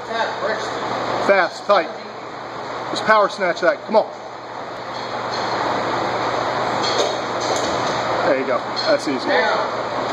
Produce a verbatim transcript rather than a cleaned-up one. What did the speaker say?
Fast, tight. Just power snatch that. Come on. There you go. That's easy.